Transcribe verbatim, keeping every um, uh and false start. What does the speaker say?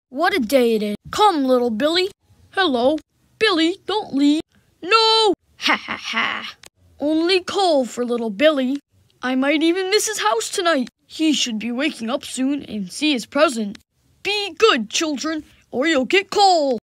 What a day it is. Come, little Billy. Hello. Billy, don't leave. No! Ha ha ha. Only coal for little Billy. I might even miss his house tonight. He should be waking up soon and see his present. Be good, children, or you'll get coal.